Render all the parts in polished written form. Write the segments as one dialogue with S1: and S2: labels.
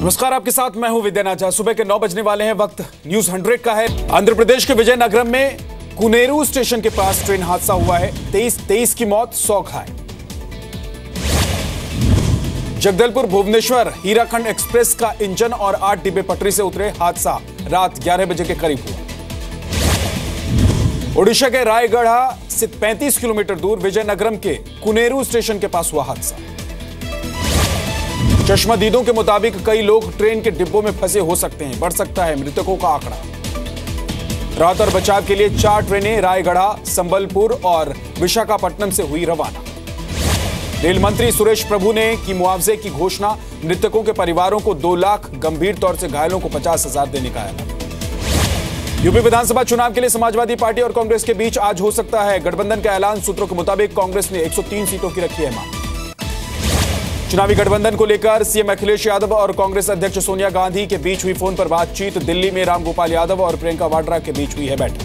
S1: नमस्कार, आपके साथ मैं हूं विद्यानाथ। सुबह के 9 बजने वाले हैं, वक्त न्यूज 100 का है। आंध्र प्रदेश के विजयनगरम में कुनेरू स्टेशन के पास ट्रेन हादसा हुआ है। 23 की मौत, 100 घायल। जगदलपुर भुवनेश्वर हीराखंड एक्सप्रेस का इंजन और 8 डिब्बे पटरी से उतरे। हादसा रात 11 बजे के करीब हुआ। ओडिशा के रायगढ़ा से 35 किलोमीटर दूर विजयनगरम के कुनेरू स्टेशन के पास हुआ हादसा। चश्मदीदों के मुताबिक कई लोग ट्रेन के डिब्बों में फंसे हो सकते हैं। बढ़ सकता है मृतकों का आंकड़ा। राहत और बचाव के लिए 4 ट्रेनें रायगढ़ा, संबलपुर और विशाखापट्टनम से हुई रवाना। रेल मंत्री सुरेश प्रभु ने की मुआवजे की घोषणा। मृतकों के परिवारों को 2 लाख, गंभीर तौर से घायलों को 50,000 देने का ऐलान। यूपी विधानसभा चुनाव के लिए समाजवादी पार्टी और कांग्रेस के बीच आज हो सकता है गठबंधन का ऐलान। सूत्रों के मुताबिक कांग्रेस ने 103 सीटों की रखी है मांग। चुनावी गठबंधन को लेकर सीएम अखिलेश यादव और कांग्रेस अध्यक्ष सोनिया गांधी के बीच हुई फोन पर बातचीत। दिल्ली में रामगोपाल यादव और प्रियंका वाड्रा के बीच हुई है बैठक।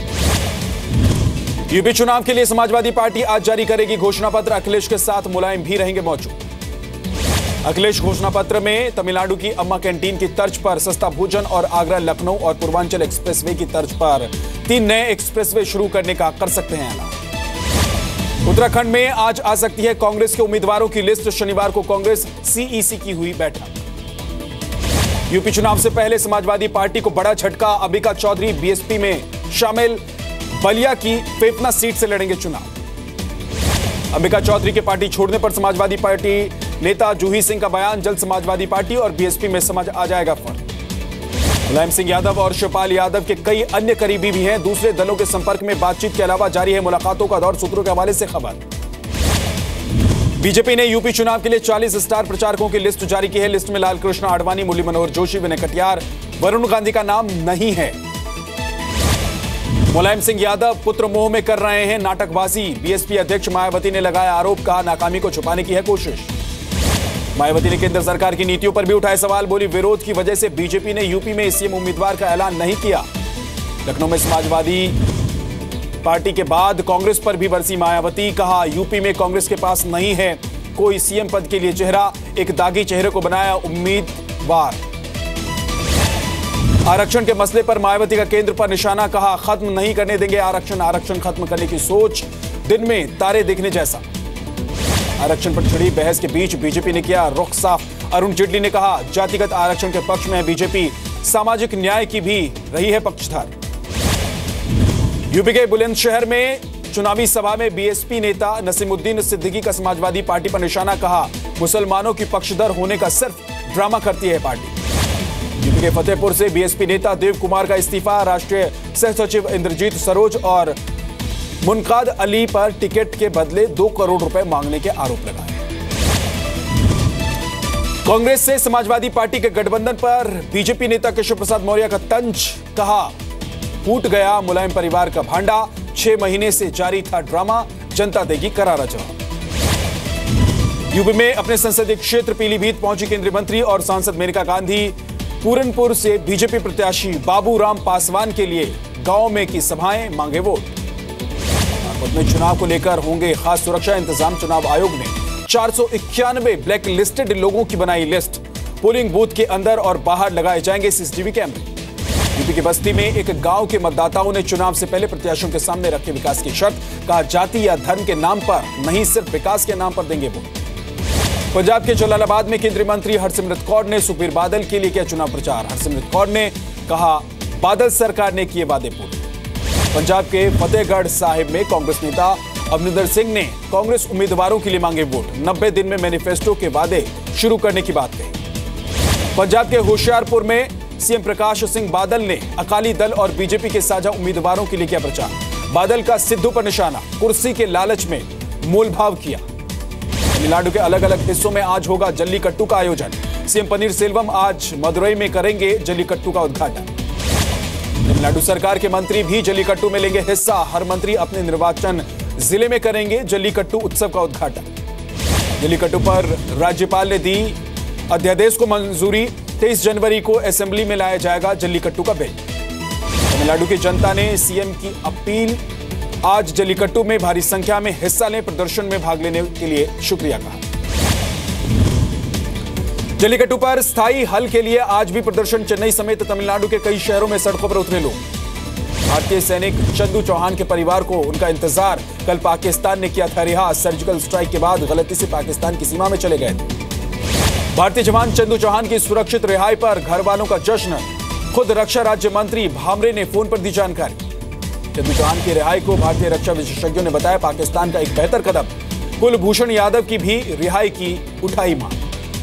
S1: यूपी चुनाव के लिए समाजवादी पार्टी आज जारी करेगी घोषणा पत्र। अखिलेश के साथ मुलायम भी रहेंगे मौजूद। अखिलेश घोषणा पत्र में तमिलनाडु की अम्मा कैंटीन की तर्ज पर सस्ता भोजन और आगरा, लखनऊ और पूर्वांचल एक्सप्रेसवे की तर्ज पर 3 नए एक्सप्रेसवे शुरू करने का कर सकते हैं ऐलान। उत्तराखंड में आज आ सकती है कांग्रेस के उम्मीदवारों की लिस्ट। शनिवार को कांग्रेस सीईसी की हुई बैठक। यूपी चुनाव से पहले समाजवादी पार्टी को बड़ा झटका। अंबिका चौधरी बीएसपी में शामिल। बलिया की फेफना सीट से लड़ेंगे चुनाव। अंबिका चौधरी के पार्टी छोड़ने पर समाजवादी पार्टी नेता जूही सिंह का बयान। जल्द समाजवादी पार्टी और बीएसपी में समझ आ जाएगा फर्क। मुलायम सिंह यादव और शिवपाल यादव के कई अन्य करीबी भी हैं। दूसरे दलों के संपर्क में बातचीत के अलावा जारी है मुलाकातों का दौर। सूत्रों के हवाले से खबर। बीजेपी ने यूपी चुनाव के लिए 40 स्टार प्रचारकों की लिस्ट जारी की है। लिस्ट में लालकृष्ण आडवाणी, मुरली मनोहर जोशी, विनय कटियार, वरुण गांधी का नाम नहीं है। मुलायम सिंह यादव पुत्र मोह में कर रहे हैं नाटकबाजी। बीएसपी अध्यक्ष मायावती ने लगाया आरोप, कहा नाकामी को छुपाने की है कोशिश। मायावती ने केंद्र सरकार की नीतियों पर भी उठाए सवाल। बोली विरोध की वजह से बीजेपी ने यूपी में सीएम उम्मीदवार का ऐलान नहीं किया। लखनऊ में समाजवादी पार्टी के बाद कांग्रेस पर भी बरसी मायावती। कहा यूपी में कांग्रेस के पास नहीं है कोई सीएम पद के लिए चेहरा। एक दागी चेहरे को बनाया उम्मीदवार। आरक्षण के मसले पर मायावती का केंद्र पर निशाना। कहा खत्म नहीं करने देंगे आरक्षण। आरक्षण खत्म करने की सोच दिन में तारे देखने जैसा। आरक्षण पर छिड़ी बहस के बीच बीजेपी ने किया रुख साफ। अरुण जेटली ने कहा जातिगत आरक्षण के पक्ष में है बीजेपी। सामाजिक न्याय की भी रही है पक्षधर। यूपी के बुलंदशहर में चुनावी सभा में बीएसपी नेता नसीमुद्दीन सिद्दीकी का समाजवादी पार्टी पर निशाना। कहा मुसलमानों की पक्षधर होने का सिर्फ ड्रामा करती है पार्टी। यूपी के फतेहपुर से बीएसपी नेता देव कुमार का इस्तीफा। राष्ट्रीय सह सचिव इंद्रजीत सरोज और मुनकाद अली पर टिकट के बदले 2 करोड़ रुपए मांगने के आरोप लगाए। कांग्रेस से समाजवादी पार्टी के गठबंधन पर बीजेपी नेता केशव प्रसाद मौर्य का तंज। कहा फूट गया मुलायम परिवार का भांडा। 6 महीने से जारी था ड्रामा, जनता देगी करारा जवाब। यूपी में अपने संसदीय क्षेत्र पीलीभीत पहुंची केंद्रीय मंत्री और सांसद मेनका गांधी। पूरनपुर से बीजेपी प्रत्याशी बाबूराम पासवान के लिए गांव में की सभाएं, मांगे वोट। में चुनाव को लेकर होंगे खास सुरक्षा इंतजाम। चुनाव आयोग ने 491 ब्लैक लिस्टेड लोगों की बनाई लिस्ट। पोलिंग बूथ के अंदर और बाहर लगाए जाएंगे सीसीटीवी कैमरे। यूपी की बस्ती में एक गांव के मतदाताओं ने चुनाव से पहले प्रत्याशियों के सामने रखे विकास की शर्त। कहा जाति या धर्म के नाम पर नहीं, सिर्फ विकास के नाम पर देंगे वोट। पंजाब के जलालाबाद में केंद्रीय मंत्री हरसिमरत कौर ने सुखबीर बादल के लिए किया चुनाव प्रचार। हरसिमरत कौर ने कहा बादल सरकार ने किए वादे पूरे। पंजाब के फतेहगढ़ साहिब में कांग्रेस नेता अमरिंदर सिंह ने कांग्रेस उम्मीदवारों के लिए मांगे वोट। 90 दिन में मैनिफेस्टो के वादे शुरू करने की बात कही। पंजाब के होशियारपुर में सीएम प्रकाश सिंह बादल ने अकाली दल और बीजेपी के साझा उम्मीदवारों के लिए किया प्रचार। बादल का सिद्धू पर निशाना। कुर्सी के लालच में मोलभाव किया। तमिलनाडु के अलग अलग हिस्सों में आज होगा जल्लीकट्टू का आयोजन। सीएम पनीर सेल्वम आज मदुरई में करेंगे जल्लीकट्टू का उद्घाटन। तमिलनाडु सरकार के मंत्री भी जल्लीकट्टू में लेंगे हिस्सा। हर मंत्री अपने निर्वाचन जिले में करेंगे जल्लीकट्टू उत्सव का उद्घाटन। जल्लीकट्टू पर राज्यपाल ने दी अध्यादेश को मंजूरी। 23 जनवरी को असेंबली में लाया जाएगा जल्लीकट्टू का बिल। तमिलनाडु की जनता ने सीएम की अपील। आज जल्लीकट्टू में भारी संख्या में हिस्सा लें, प्रदर्शन में भाग लेने के लिए शुक्रिया कहा। जल्लीकट्टू पर स्थायी हल के लिए आज भी प्रदर्शन। चेन्नई समेत तमिलनाडु के कई शहरों में सड़कों पर उतरे लोग। भारतीय सैनिक चंदू चौहान के परिवार को उनका इंतजार कल पाकिस्तान ने किया था रिहा। सर्जिकल स्ट्राइक के बाद गलती से पाकिस्तान की सीमा में चले गए थे। भारतीय जवान चंदू चौहान की सुरक्षित रिहाई पर घर वालों का जश्न। खुद रक्षा राज्य मंत्री भामरे ने फोन पर दी जानकारी। चंदू चौहान की रिहाई को भारतीय रक्षा विशेषज्ञों ने बताया पाकिस्तान का एक बेहतर कदम। कुलभूषण यादव की भी रिहाई की उठाई मांग।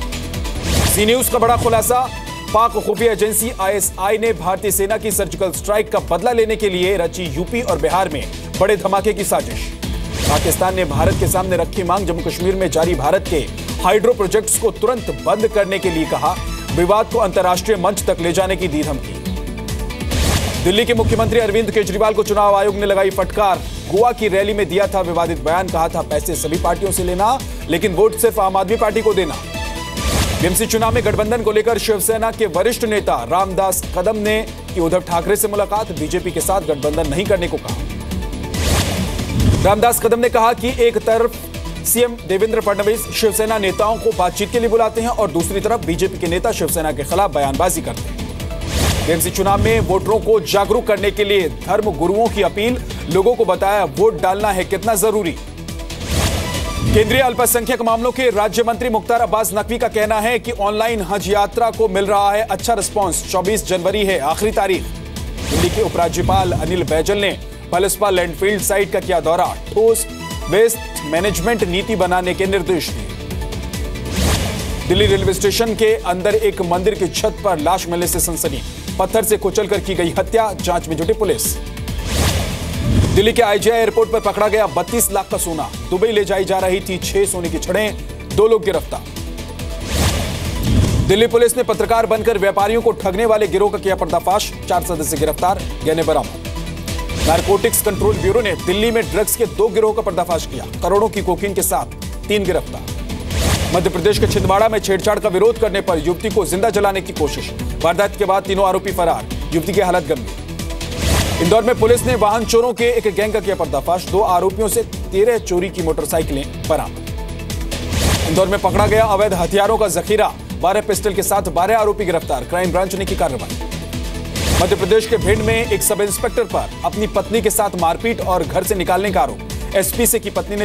S1: सी न्यूज का बड़ा खुलासा। पाक खुफिया एजेंसी आईएसआई ने भारतीय सेना की सर्जिकल स्ट्राइक का बदला लेने के लिए रची यूपी और बिहार में बड़े धमाके की साजिश। पाकिस्तान ने भारत के सामने रखी मांग। जम्मू कश्मीर में जारी भारत के हाइड्रो प्रोजेक्ट्स को तुरंत बंद करने के लिए कहा। विवाद को अंतर्राष्ट्रीय मंच तक ले जाने की दी धमकी। दिल्ली के मुख्यमंत्री अरविंद केजरीवाल को चुनाव आयोग ने लगाई फटकार। गोवा की रैली में दिया था विवादित बयान। कहा था पैसे सभी पार्टियों से लेना लेकिन वोट सिर्फ आम आदमी पार्टी को देना। बीएमसी चुनाव में गठबंधन को लेकर शिवसेना के वरिष्ठ नेता रामदास कदम ने की उद्धव ठाकरे से मुलाकात। बीजेपी के साथ गठबंधन नहीं करने को कहा। रामदास कदम ने कहा कि एक तरफ सीएम देवेंद्र फडणवीस शिवसेना नेताओं को बातचीत के लिए बुलाते हैं और दूसरी तरफ बीजेपी के नेता शिवसेना के खिलाफ बयानबाजी करते हैं। बीएमसी चुनाव में वोटरों को जागरूक करने के लिए धर्म गुरुओं की अपील। लोगों को बताया वोट डालना है कितना जरूरी। केंद्रीय अल्पसंख्यक मामलों के राज्य मंत्री मुख्तार अब्बास नकवी का कहना है कि ऑनलाइन हज यात्रा को मिल रहा है अच्छा रिस्पांस। 24 जनवरी है आखिरी तारीख। दिल्ली के उपराज्यपाल अनिल बैजल ने पलसपा लैंडफील्ड साइट का किया दौरा। ठोस वेस्ट मैनेजमेंट नीति बनाने के निर्देश दिए। दिल्ली रेलवे स्टेशन के अंदर एक मंदिर की छत पर लाश मिलने से सनसनी। पत्थर से कुचलकर की गई हत्या। जांच में जुटी पुलिस। दिल्ली के आईजीआई एयरपोर्ट पर पकड़ा गया 32 लाख का सोना। दुबई ले जाई जा रही थी 6 सोने की छड़ें। 2 लोग गिरफ्तार। दिल्ली पुलिस ने पत्रकार बनकर व्यापारियों को ठगने वाले गिरोह का किया पर्दाफाश। 4 सदस्य गिरफ्तार, गहने बरामद। नारकोटिक्स कंट्रोल ब्यूरो ने दिल्ली में ड्रग्स के 2 गिरोह का पर्दाफाश किया। करोड़ों की कोकीन के साथ 3 गिरफ्तार। मध्य प्रदेश के छिंदवाड़ा में छेड़छाड़ का विरोध करने पर युवती को जिंदा जलाने की कोशिश। वारदात के बाद तीनों आरोपी फरार। युवती की हालत गंभीर। इंदौर में पुलिस ने वाहन चोरों के एक गैंग का किया पर्दाफाश। 2 आरोपियों से 13 चोरी की मोटरसाइकिलें बरामद। इंदौर में पकड़ा गया अवैध हथियारों का जखीरा। 12 पिस्टल के साथ 12 आरोपी गिरफ्तार। क्राइम ब्रांच ने की कार्रवाई। मध्य प्रदेश के भिंड में एक सब इंस्पेक्टर पर अपनी पत्नी के साथ मारपीट और घर से निकालने का आरोप। एसपी से की पत्नी ने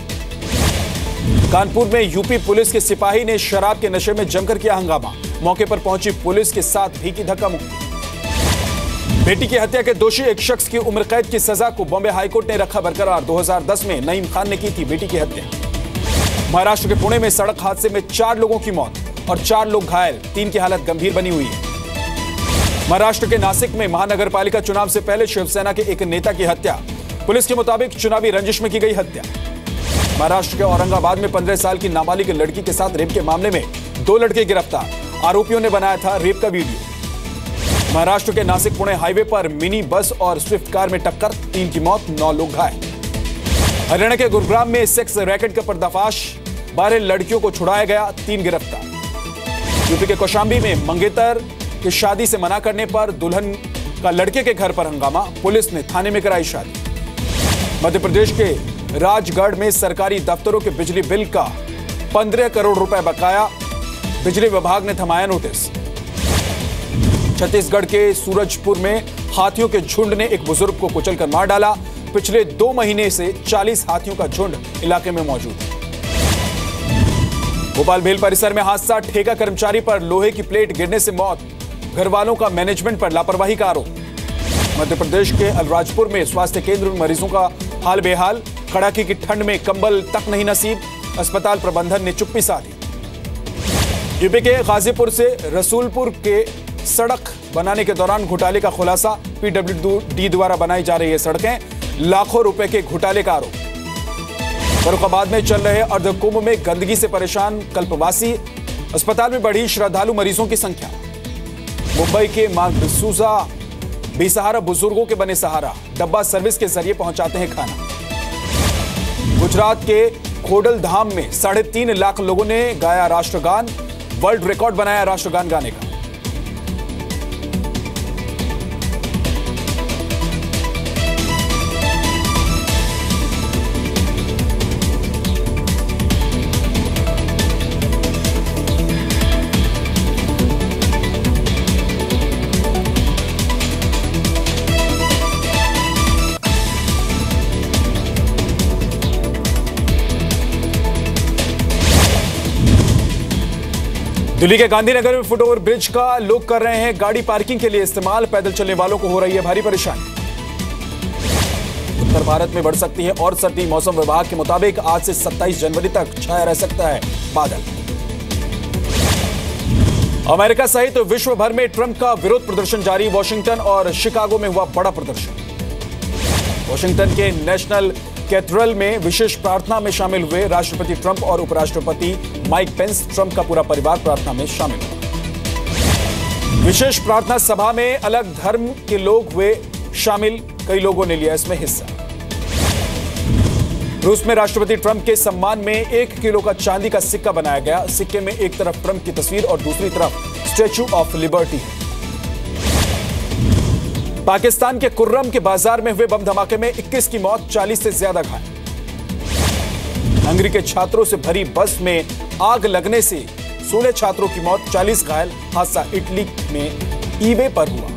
S1: शिकायत। कानपुर में यूपी पुलिस के सिपाही ने शराब के नशे में जमकर किया हंगामा। मौके पर पहुंची पुलिस के साथ भी की धक्का मुक्की। बेटी की हत्या के दोषी एक शख्स की उम्र कैद की सजा को बॉम्बे हाईकोर्ट ने रखा बरकरार। 2010 में नईम खान ने की थी बेटी की हत्या। महाराष्ट्र के पुणे में सड़क हादसे में 4 लोगों की मौत और 4 लोग घायल। 3 की हालत गंभीर बनी हुई है। महाराष्ट्र के नासिक में महानगरपालिका चुनाव से पहले शिवसेना के एक नेता की हत्या। पुलिस के मुताबिक चुनावी रंजिश में की गई हत्या। महाराष्ट्र के औरंगाबाद में 15 साल की नाबालिग लड़की के साथ रेप के मामले में 2 लड़के गिरफ्तार। आरोपियों ने बनाया था रेप का वीडियो। महाराष्ट्र के नासिक पुणे हाईवे पर मिनी बस और स्विफ्ट कार में टक्कर। 3 की मौत, 9 लोग घायल। हरियाणा के गुरुग्राम में सेक्स रैकेट का पर्दाफाश। 12 लड़कियों को छुड़ाया गया। 3 गिरफ्तार। यूपी के कौशाम्बी में मंगेतर की शादी से मना करने पर दुल्हन का लड़के के घर पर हंगामा। पुलिस ने थाने में कराई शादी। मध्य प्रदेश के राजगढ़ में सरकारी दफ्तरों के बिजली बिल का 15 करोड़ रुपए बकाया। बिजली विभाग ने थमाया नोटिस। छत्तीसगढ़ के सूरजपुर में हाथियों के झुंड ने एक बुजुर्ग को कुचलकर मार डाला। पिछले 2 महीने से 40 हाथियों का झुंड इलाके में मौजूद है। भोपाल भेल परिसर में हादसा। ठेका कर्मचारी पर लोहे की प्लेट गिरने से मौत। घर वालों का मैनेजमेंट पर लापरवाही का आरोप। मध्य प्रदेश के अलीराजपुर में स्वास्थ्य केंद्र में मरीजों का हाल बेहाल। कड़ाके की ठंड में कंबल तक नहीं नसीब। अस्पताल प्रबंधन ने चुप्पी साधी। यूपी के गाजीपुर से रसूलपुर के सड़क बनाने के दौरान घोटाले का खुलासा। पीडब्ल्यूडी द्वारा बनाई जा रही है सड़कें। लाखों रुपए के घोटाले का आरोप। फरुखाबाद में चल रहे अर्धकुंभ में गंदगी से परेशान कल्पवासी। अस्पताल में बढ़ी श्रद्धालु मरीजों की संख्या। मुंबई के मार्ग डिसूजा बेसहारा बुजुर्गों के बने सहारा। डब्बा सर्विस के जरिए पहुंचाते हैं खाना। गुजरात के खोडल धाम में 3.5 लाख लोगों ने गाया राष्ट्रगान। वर्ल्ड रिकॉर्ड बनाया राष्ट्रगान गाने का। दिल्ली के गांधीनगर में फुटओवर ब्रिज का लोग कर रहे हैं गाड़ी पार्किंग के लिए इस्तेमाल। पैदल चलने वालों को हो रही है भारी परेशानी। उत्तर भारत में बढ़ सकती है और सर्दी। मौसम विभाग के मुताबिक आज से 27 जनवरी तक छाया रह सकता है बादल। अमेरिका सहित विश्व भर में ट्रंप का विरोध प्रदर्शन जारी। वॉशिंगटन और शिकागो में हुआ बड़ा प्रदर्शन। वॉशिंगटन के नेशनल कैथेड्रल में विशेष प्रार्थना में शामिल हुए राष्ट्रपति ट्रंप और उपराष्ट्रपति माइक पेंस। ट्रंप का पूरा परिवार प्रार्थना में शामिल हुआ। विशेष प्रार्थना सभा में अलग धर्म के लोग हुए शामिल। कई लोगों ने लिया इसमें हिस्सा। रूस में राष्ट्रपति ट्रंप के सम्मान में 1 किलो का चांदी का सिक्का बनाया गया। सिक्के में एक तरफ ट्रंप की तस्वीर और दूसरी तरफ स्टैच्यू ऑफ लिबर्टी है। पाकिस्तान के कुर्रम के बाजार में हुए बम धमाके में 21 की मौत, 40 से ज्यादा घायल। हंगरी के छात्रों से भरी बस में आग लगने से 16 छात्रों की मौत, 40 घायल। हादसा इटली में ईवे पर हुआ।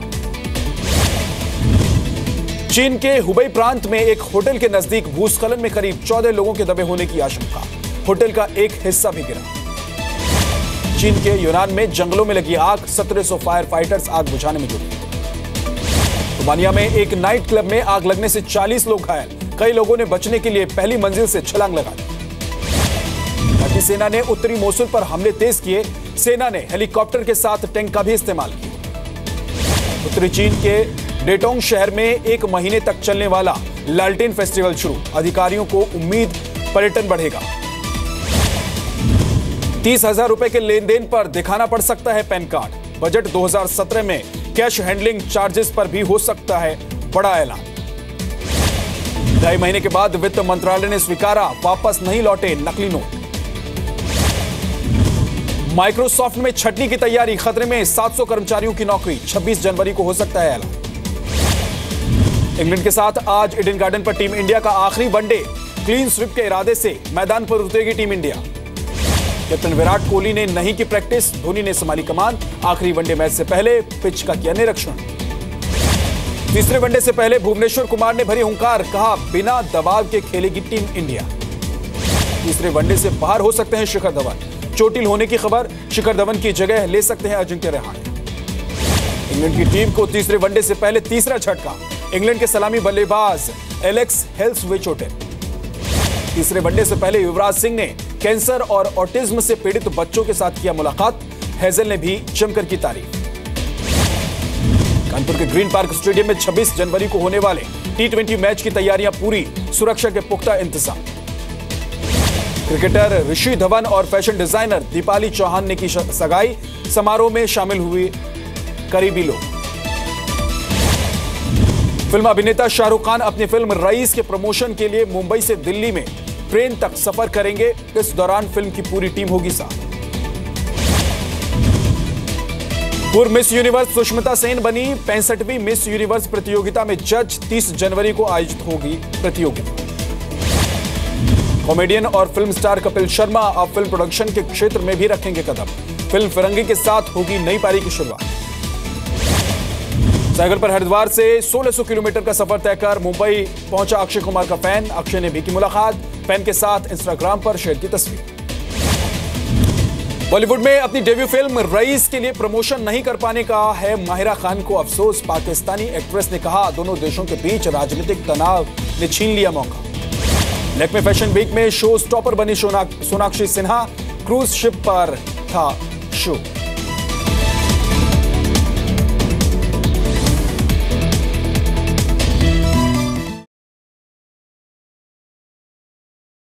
S1: चीन के हुबई प्रांत में एक होटल के नजदीक भूस्खलन में करीब 14 लोगों के दबे होने की आशंका। होटल का एक हिस्सा भी गिरा। चीन के यूनान में जंगलों में लगी आग, 1700 फायर फाइटर्स आग बुझाने में जुटे। रोमानिया में एक नाइट क्लब में आग लगने से 40 लोग घायल। कई लोगों ने बचने के लिए पहली मंजिल से छलांग लगा दी। भारतीय सेना ने उत्तरी मोसुल पर हमले तेज किए। सेना ने हेलीकॉप्टर के साथ टैंक का भी इस्तेमाल किया। उत्तरी चीन के डेटोंग शहर में 1 महीने तक चलने वाला लालटेन फेस्टिवल शुरू। अधिकारियों को उम्मीद पर्यटन बढ़ेगा। 30,000 रुपए के लेन देन पर दिखाना पड़ सकता है पैन कार्ड। बजट 2017 में कैश हैंडलिंग चार्जेस पर भी हो सकता है बड़ा ऐलान। 2.5 महीने के बाद वित्त मंत्रालय ने स्वीकारा वापस नहीं लौटे नकली नोट। माइक्रोसॉफ्ट में छटनी की तैयारी, खतरे में 700 कर्मचारियों की नौकरी। 26 जनवरी को हो सकता है ऐलान। इंग्लैंड के साथ आज ईडन गार्डन पर टीम इंडिया का आखिरी वनडे। क्लीन स्वीप के इरादे से मैदान पर उतरेगी team India. Captain Virat Kohli ने नहीं की प्रैक्टिस, धोनी ने संभाली कमान। आखिरी वनडे मैच से पहले पिच का किया निरीक्षण। तीसरे वनडे से पहले भुवनेश्वर कुमार ने भरी हुंकार, कहा बिना दबाव के खेलेगी टीम इंडिया। तीसरे वनडे से बाहर हो सकते हैं शिखर धवन। चोटिल होने की खबर, शिखर धवन की जगह ले सकते हैं अजिंक्य रहाणे। इंग्लैंड की टीम को तीसरे वनडे से पहले तीसरा झटका। इंग्लैंड के सलामी बल्लेबाज एलेक्स हेल्स हुए चोटिल। तीसरे वनडे से पहले युवराज सिंह ने कैंसर और ऑटिज्म से पीड़ित बच्चों के साथ किया मुलाकात। हेजल ने भी जमकर की तारीफ। कानपुर के ग्रीन पार्क स्टेडियम में 26 जनवरी को होने वाले T20 मैच की तैयारियां पूरी, सुरक्षा के पुख्ता इंतजाम। क्रिकेटर ऋषि धवन और फैशन डिजाइनर दीपाली चौहान ने की सगाई। समारोह में शामिल हुए करीबी लोग। फिल्म अभिनेता शाहरुख खान अपनी फिल्म रईस के प्रमोशन के लिए मुंबई से दिल्ली में ट्रेन तक सफर करेंगे। इस दौरान फिल्म की पूरी टीम होगी साथ। पूर्व मिस यूनिवर्स सुष्मिता सेन बनी 65वीं मिस यूनिवर्स प्रतियोगिता में जज। 30 जनवरी को आयोजित होगी प्रतियोगिता। कॉमेडियन और फिल्म स्टार कपिल शर्मा अब फिल्म प्रोडक्शन के क्षेत्र में भी रखेंगे कदम। फिल्म फिरंगी के साथ होगी नई पारी की शुरुआत। साइकिल पर हरिद्वार से 1600 किलोमीटर का सफर तय कर मुंबई पहुंचा अक्षय कुमार का फैन। अक्षय ने भी की मुलाकात, फैन के साथ इंस्टाग्राम पर शेयर की तस्वीर। बॉलीवुड में अपनी डेब्यू फिल्म रईस के लिए प्रमोशन नहीं कर पाने का है माहिरा खान को अफसोस। पाकिस्तानी एक्ट्रेस ने कहा दोनों देशों के बीच राजनीतिक तनाव ने छीन लिया मौका। लैक्मे फैशन वीक में शो स्टॉपर बनी सोनाक्षी सिन्हा। क्रूज शिप पर था शो।